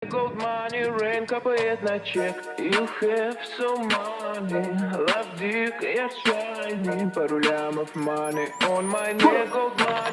Gold money, rain капает на чек. You have so money, love dick, я shiny. Пару лямов money on my neck. Gold money.